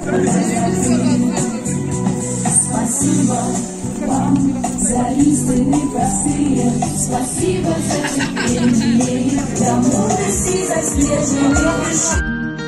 Спасибо вам за истинные простые, спасибо за терпение, за мудрость и за сбежность.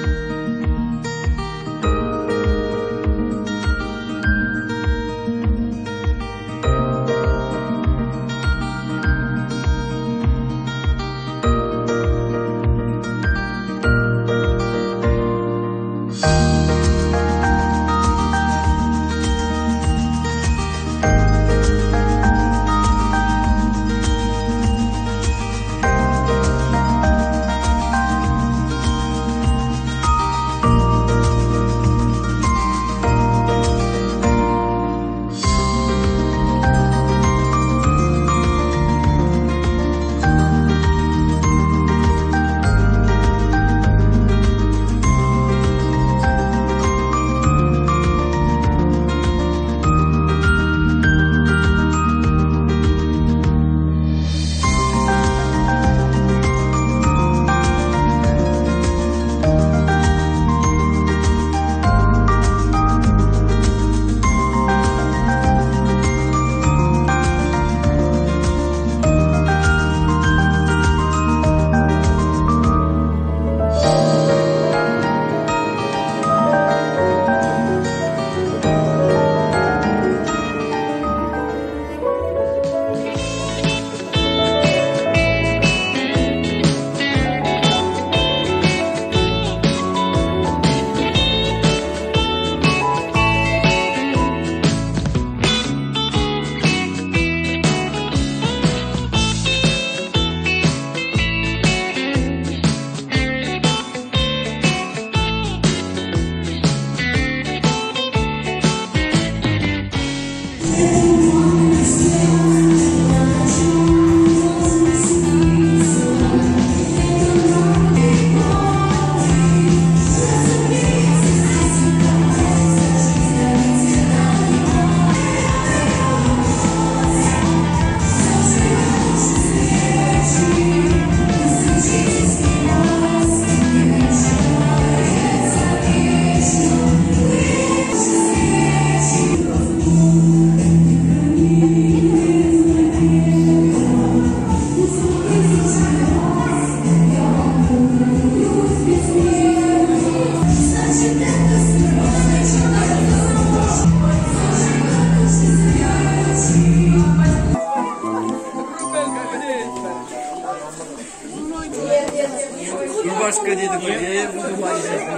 Nu v-aș crede după ei, nu mai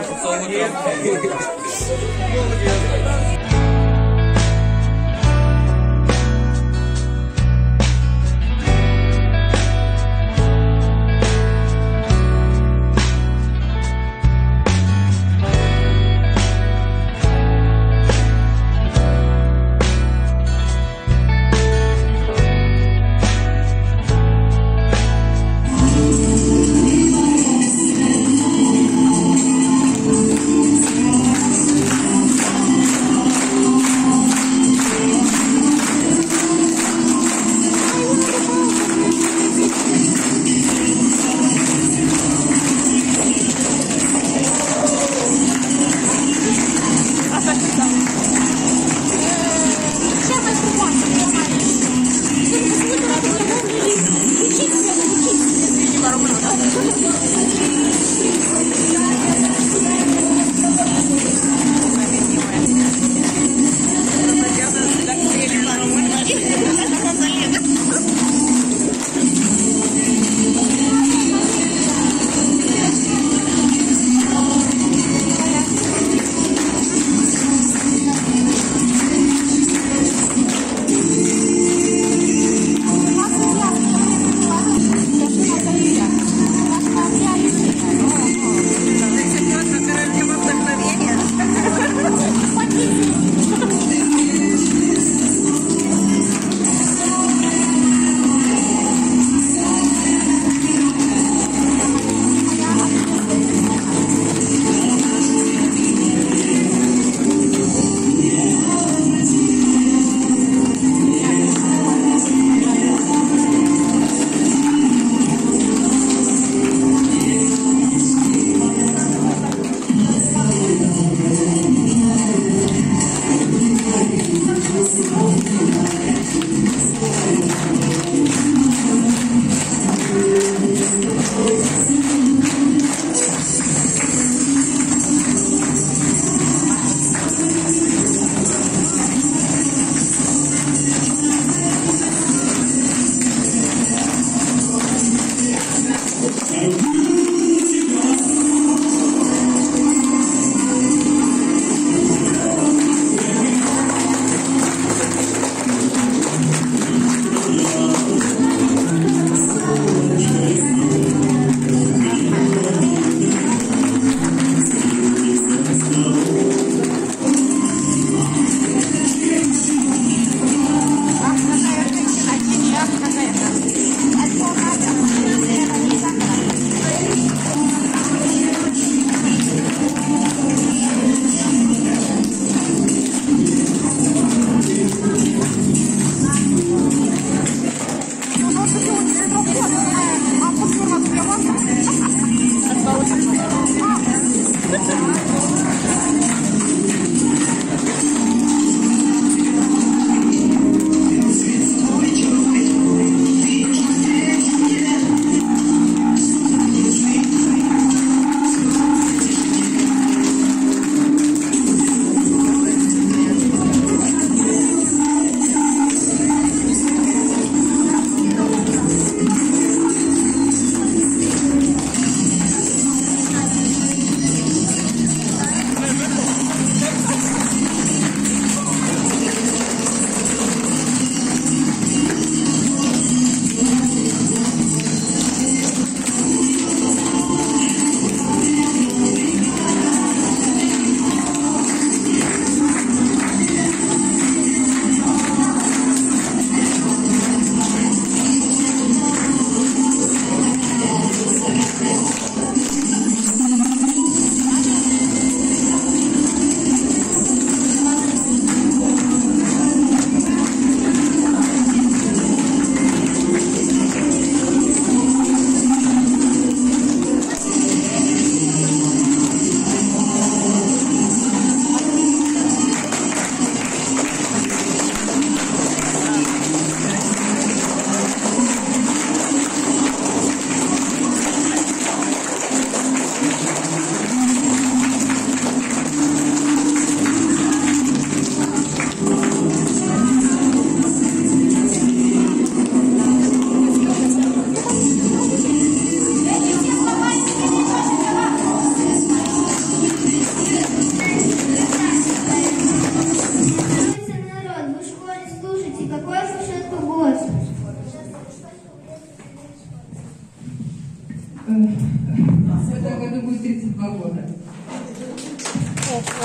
e.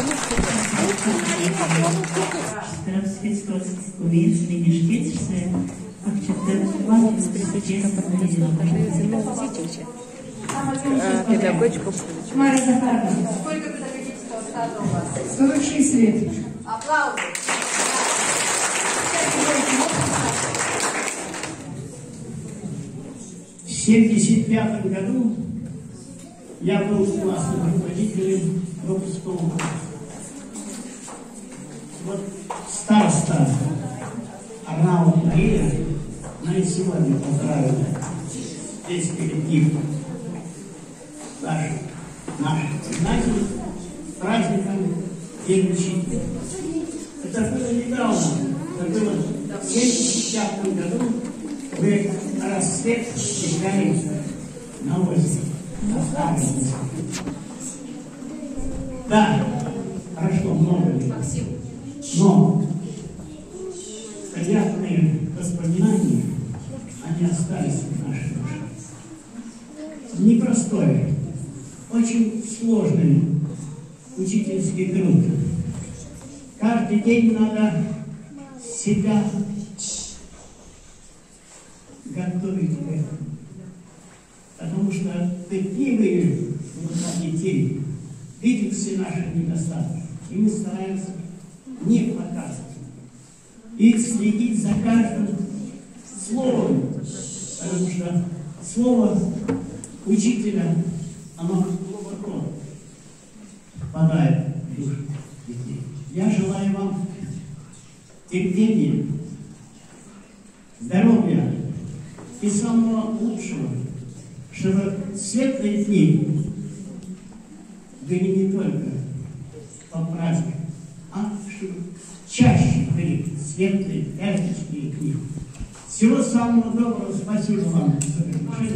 Teraz světského zmíní štětře a včetně vás přesvědčí Педагогику. Мария Захаровна. Сколько педагогического стажа у вас? 46 лет. Аплодисменты. В 1975 году я был классным руководителем выпускного класса. Вот староста Арнаут Мария она и сегодня поздравила здесь перед ним наш гимназию с праздником День Учителя. Это было недавно, это было в 1975 году. Вы на рассвет приезжали на озеро. Да, прошло много лет. Но приятные воспоминания, они остались в нашей душе. Непростой, очень сложный учительский труд. Каждый день надо себя готовить к этому. Потому что пытливые глаза детей видят все наши недостатки. И мы стараемся не показывать. И следить за каждым словом. Потому что слово учителя, оно глубоко впадает в душу детей. Я желаю вам терпения, здоровья и самого лучшего, чтобы светлые дни были не только по празднику, а чтобы чаще были светлые, праздничные дни. Всего самого доброго. Спасибо вам за приглашение.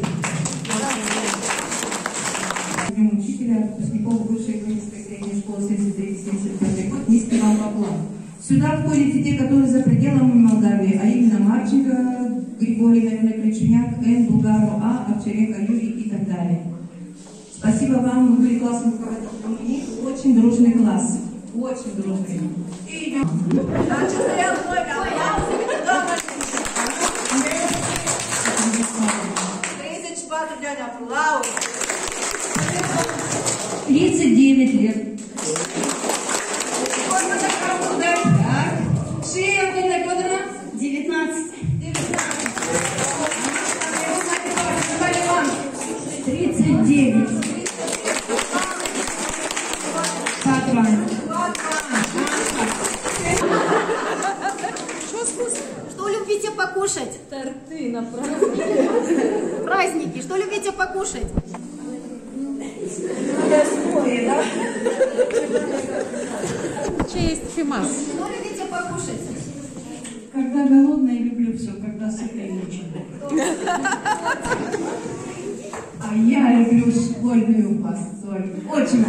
Учителя, выпускников высшей экономической средней школы 73-75 год, низкий вам поклон. Сюда входят и те, которые за пределами Молдавии, а именно Марченко, Григорий, наверное, Кричуняк, Н, Булгару, А, Овчаренко, Юрий и так далее. Спасибо вам, вы были классом руководителем. У них очень дружный класс. Очень дружный. И идем. Лаура. 39 лет. Сколько такому дать? Так. Шея Ольга Федоровна? 19. 39. Патва. Что любите покушать? Торты на праздники. Праздники. Что любите покушать? Честь фимас. Что любите покушать? Когда голодная, люблю все, когда сытая, ничего. А я люблю школьную посоль. Очень.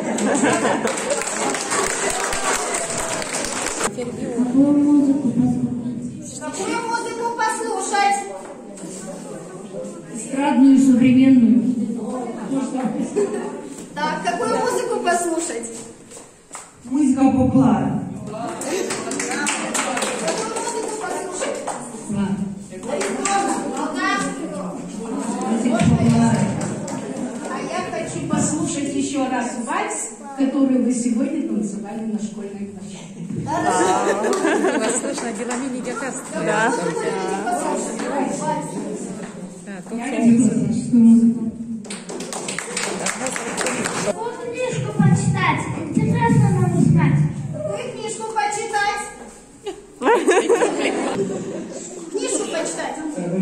Какую музыку послушать? Какую музыку послушать? Эстрадную, современную. Так, какую музыку послушать? Музыка популярна. Какую музыку послушать? Музыка популярна. А я хочу послушать еще раз вальс, который вы сегодня танцевали на школьной площадке. Вас слышно, Беламини Гекаст. Да. Послушать. Я люблю классическую музыку. Можно книжку почитать. Интересно нам узнать. Какую книжку почитать? Книжку почитать.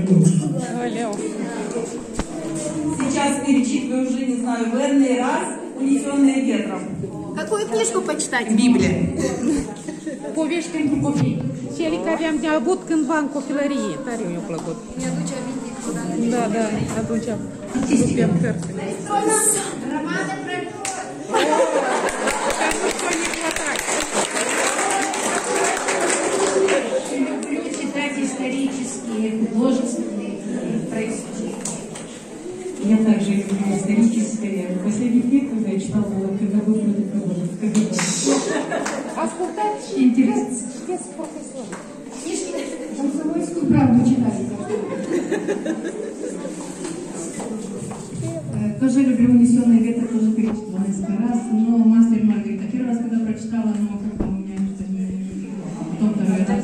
Сейчас перечитываю уже, не знаю, верный раз, унесенные ветром. Какую книжку почитать? Библия. Повеști copii. Cei care am de avut cândva în copilărie. Tare mi-a plăcut. Da, da, atunci rupeam cărțile. Романы про любовь. Люблю читать исторические, художественные произведения. Я также люблю историческое. В последних лет, когда я читала КГБ против КГБ. Интересно. Комсомольскую правду читаете. Тоже люблю «Унесенный ветер», тоже перечитала несколько раз, но «Мастер и Маргарита» первый раз, когда прочитала, но как-то у меня что-то не... Потом второй раз.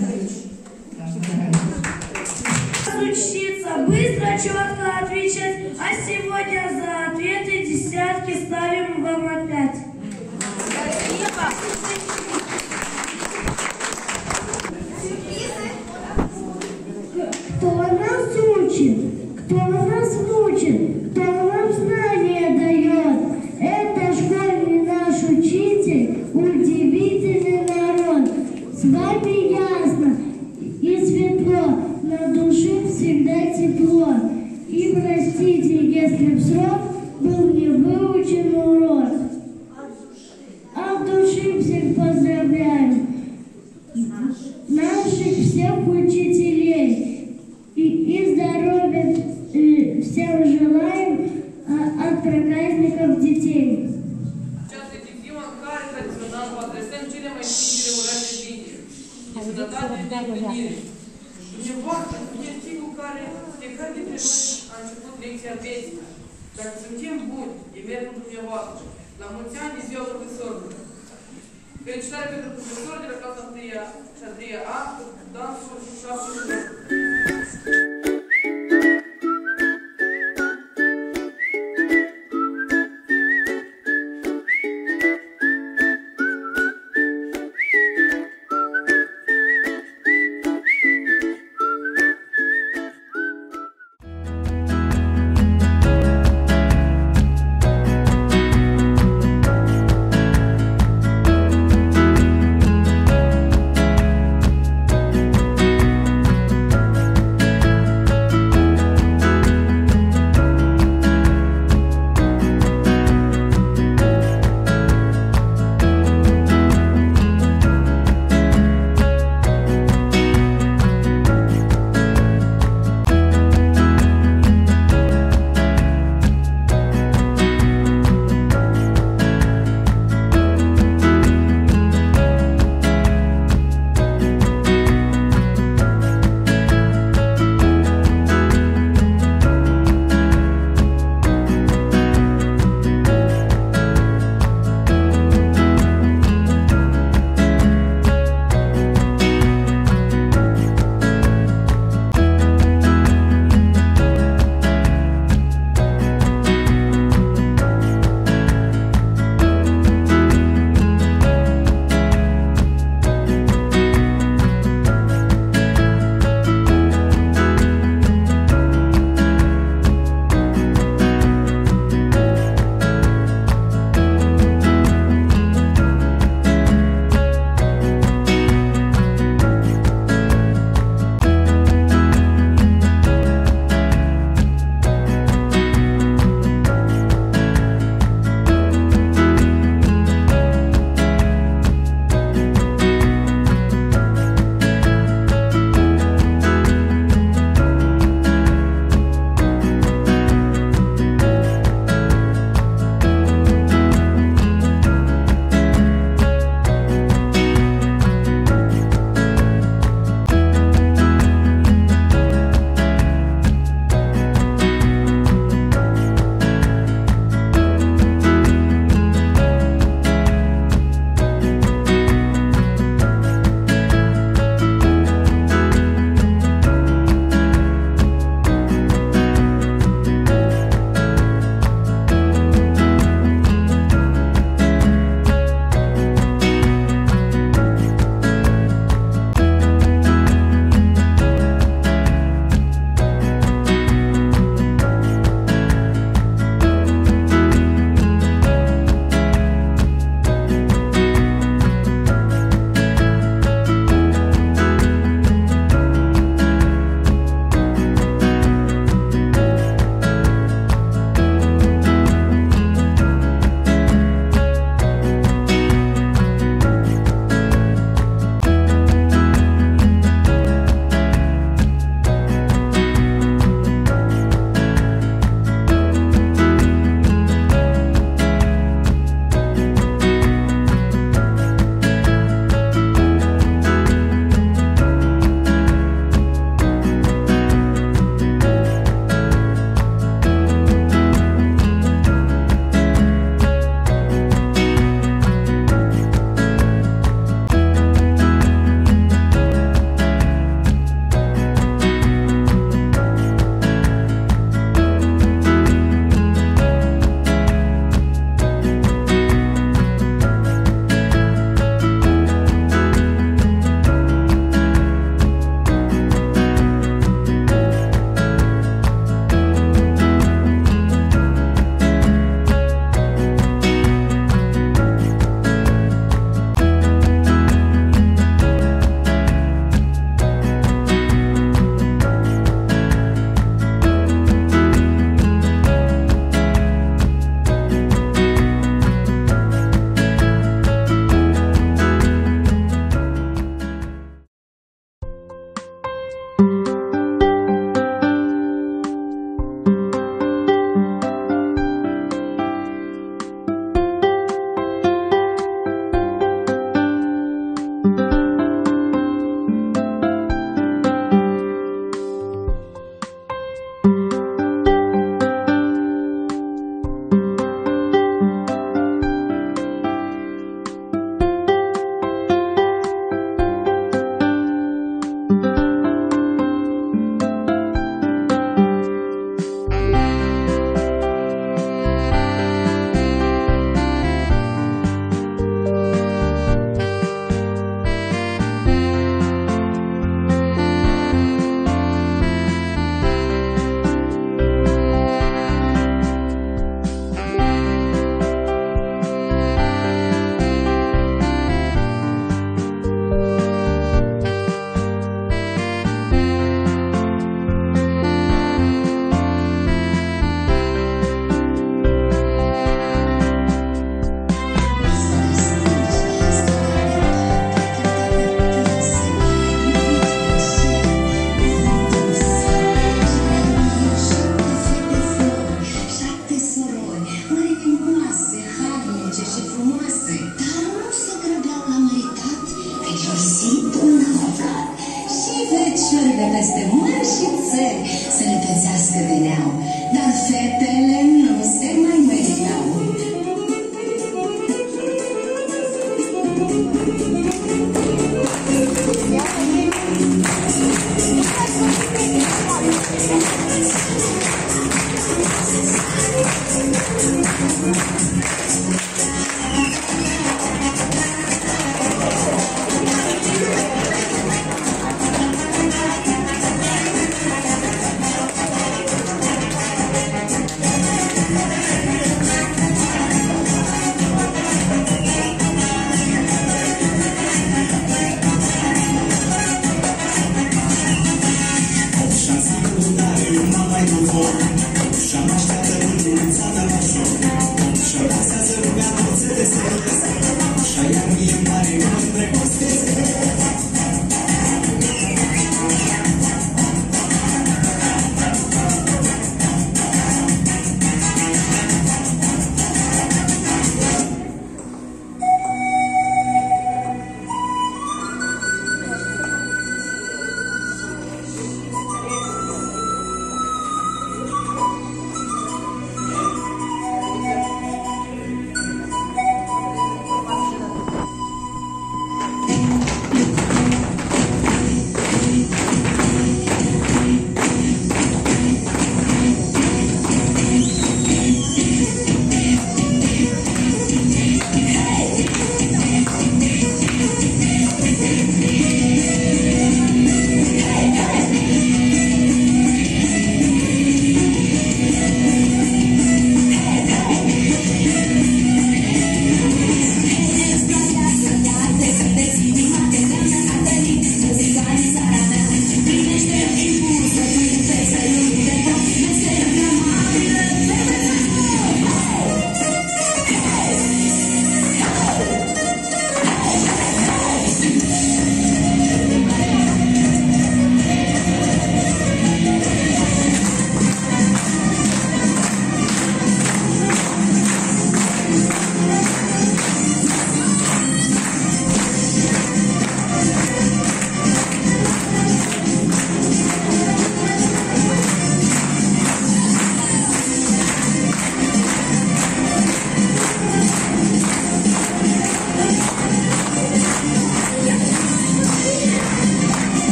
Учиться быстро, четко отвечать, а сегодня за ответы десятки ставим вам опять. Кто нас учит, кто нас мучит, кто нам знания дает, это школьный наш учитель, удивительный народ. С вами ясно и светло, на душе всегда тепло. И простите, если в срок был не выучен урок. От души всех поздравляем, наших всех учителей. И здоровья всем желаем от проказников детей. Сейчас этих Димон Кари, нам потрясаем cele mai simple urări de bine. E sănătate de gândire. Dumneavoastră sunteți cei cu care fiecare dintre noi a început lecția vieții. Dacă suntem buni, e meritul dumneavoastră. La mulți ani de ziua profesorului. Felicitări pentru profesori de la clasa 1-a și a 3-a A, dansul și 7.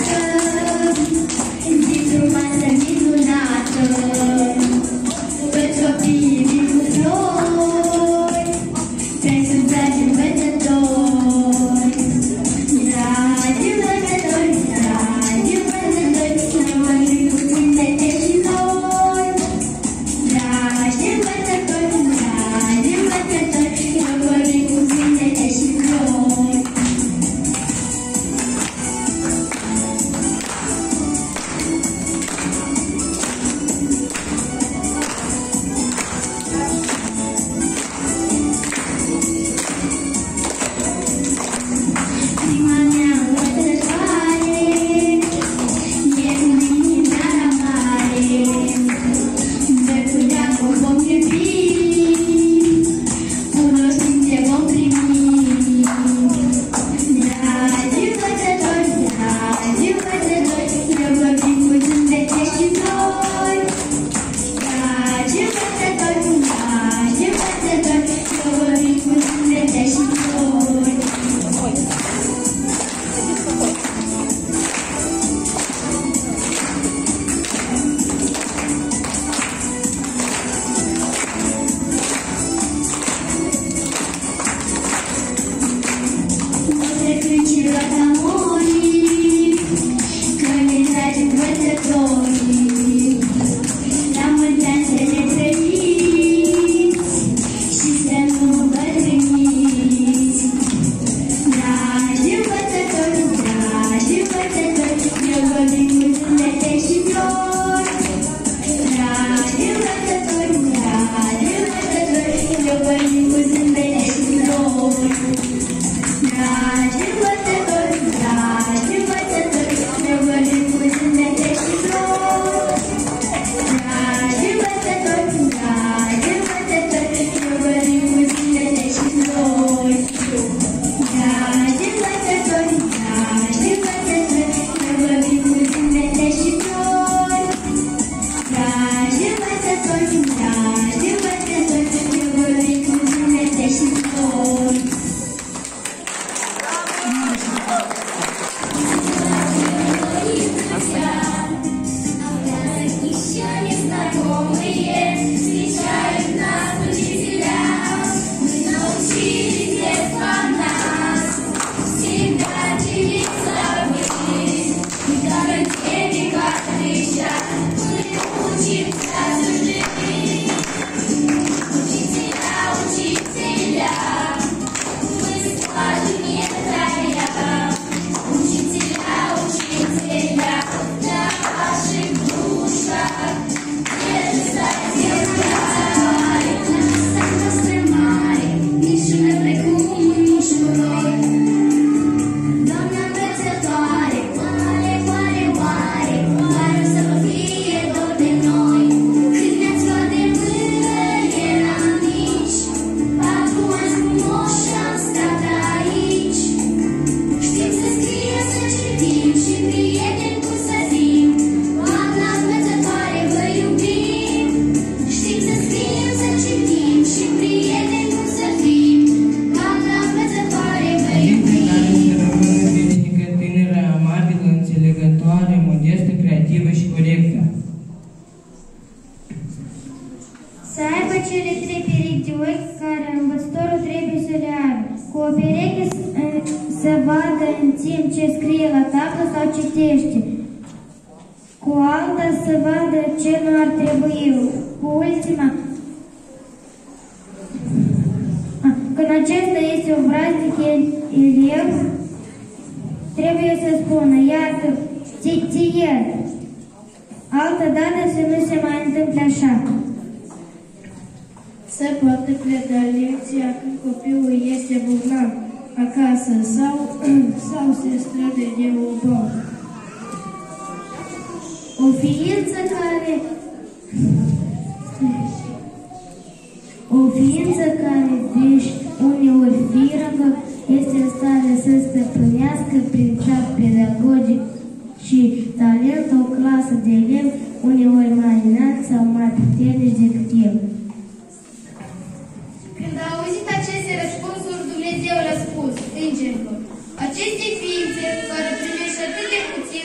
Aceste ființe, care primește atât de puțin,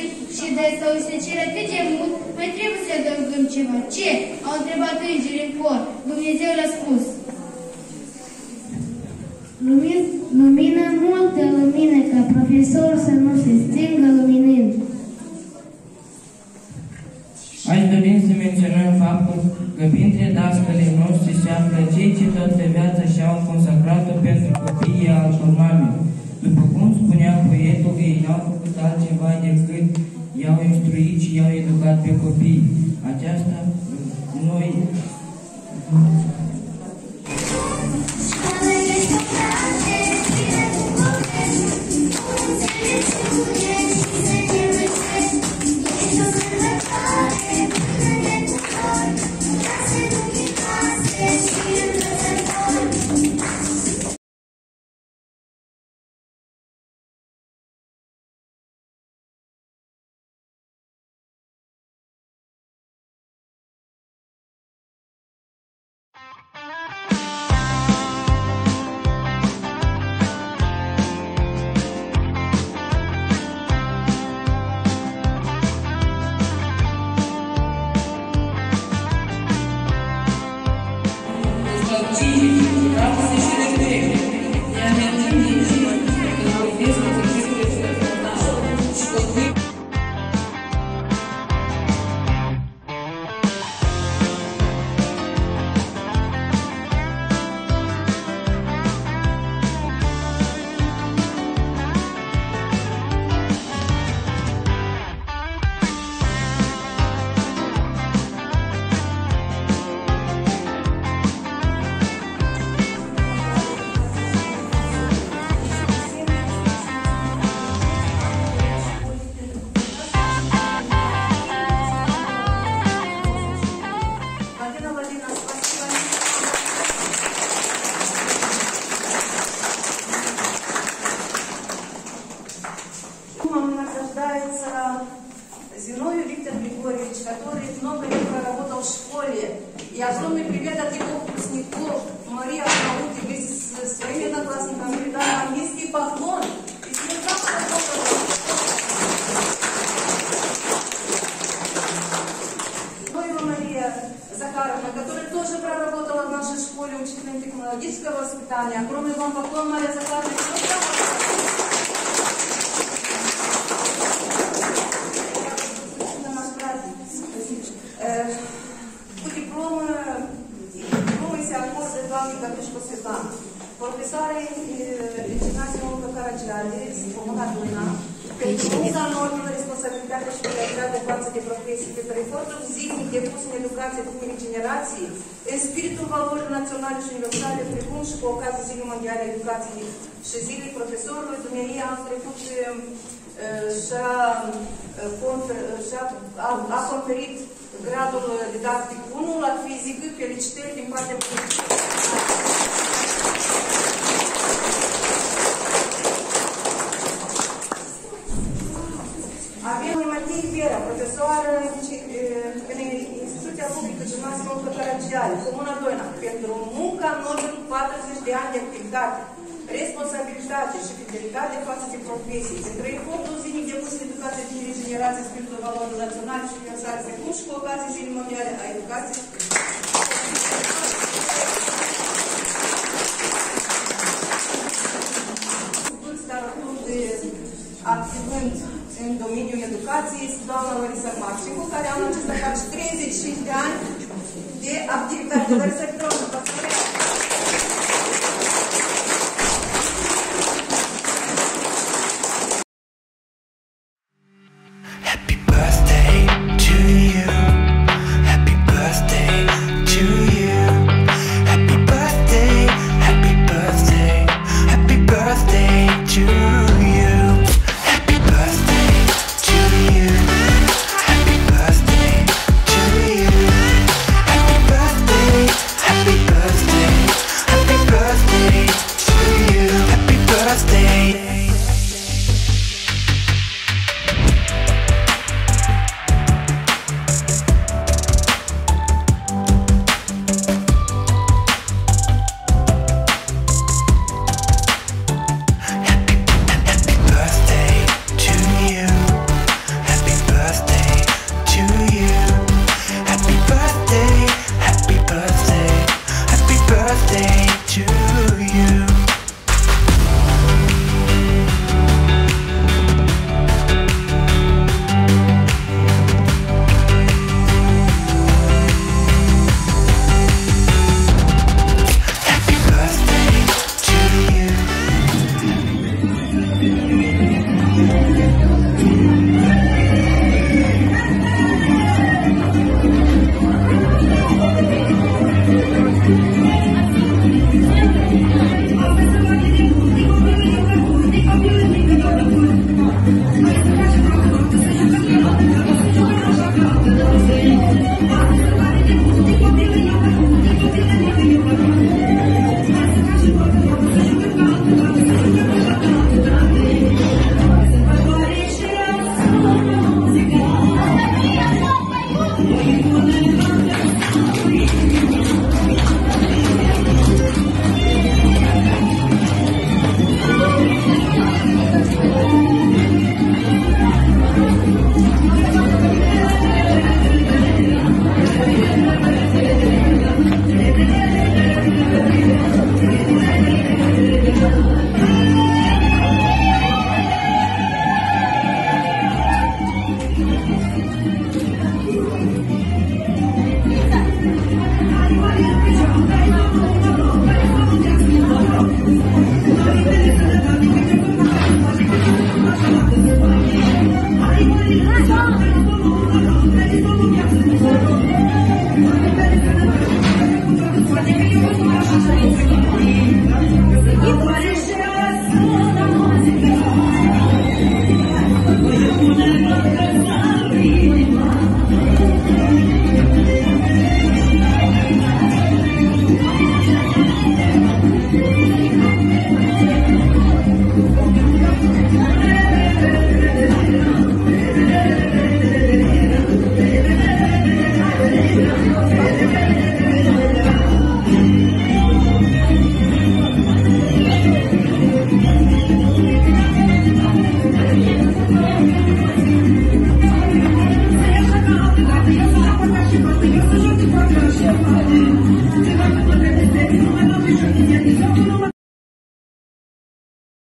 de sau se cere atât de mult, mai trebuie să adăugăm ceva. Ce? Au întrebat îngerii în cor. Dumnezeu le-a spus. Lumină, multă lumină, ca profesor să nu se stingă luminind. Aș dori să menționăm faptul că printre dascălii noștri se află cei ce toată viața și-au consacrat-o pentru copiii altor mame. După cum spunea poetul, ei n-au făcut altceva decât i-au instruit și i-au educat pe copii. Aceasta noi... Зиною Виктор Григорьевич, который много лет проработал в школе. И огромный привет от его выпускников. Мария Ахмауди вместе со своими одноклассниками передала вам низкий поклон. И слегка Мария Захаровна, которая тоже проработала в нашей школе учителем технологического воспитания. Огромный вам поклон, Мария Захаровна. Profesoare Reginație Muncă Caragiale, Comuna Duna, pentru munca enormă, responsabilitatea și fidelitatea față de profesii, pentru efortul zilnic depus în educație cu generații, în spiritul valorii naționale și universale, precum și cu ocazia Zilei Mondiale a Educației și Zilei Profesorului, Dumnezeu a trecut a conferit gradul didactic 1 la fizică, felicitări din partea Avem Matei Vera, profesoară în Instituția Publică Gimnaziu Muncă Caragiale, Comuna Doina, pentru munca în urmă 40 de ani de activitate, responsabilitate și fidelitate față de profesii, pentru efortul zilnic depus în educație de generație, spiritul valorilor naționale și universale, precum și cu ocazia Zilei Mondiale a Educației. Activând în domeniul educației este doamna Larisa Marcincu, care anul acesta face 35 de ani de activitate. Larisa,